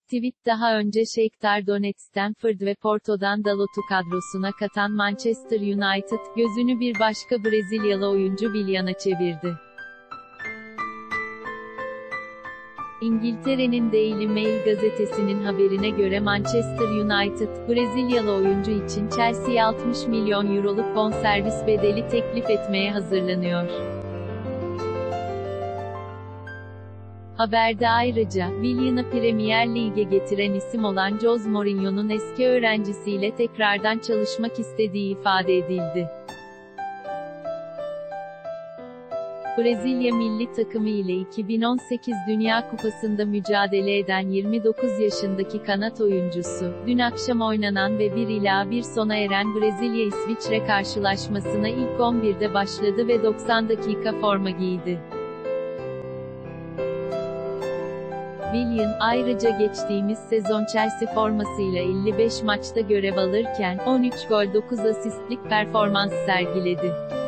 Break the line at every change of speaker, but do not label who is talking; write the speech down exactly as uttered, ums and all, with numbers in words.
Tweet daha önce Shakhtar Donetsk, Stanford ve Porto'dan Dalot'u kadrosuna katan Manchester United, gözünü bir başka Brezilyalı oyuncu Willian'a çevirdi. İngiltere'nin Daily Mail gazetesinin haberine göre Manchester United, Brezilyalı oyuncu için Chelsea'ye altmış milyon euroluk bonservis bedeli teklif etmeye hazırlanıyor. Haberde ayrıca, Willian'ı Premier Lig'e getiren isim olan Jose Mourinho'nun eski öğrencisiyle tekrardan çalışmak istediği ifade edildi. Brezilya milli takımı ile iki bin on sekiz Dünya Kupası'nda mücadele eden yirmi dokuz yaşındaki kanat oyuncusu, dün akşam oynanan ve bir ila bir sona eren Brezilya-İsviçre karşılaşmasına ilk on birde başladı ve doksan dakika forma giydi. Willian, ayrıca geçtiğimiz sezon Chelsea formasıyla elli beş maçta görev alırken, on üç gol dokuz asistlik performans sergiledi.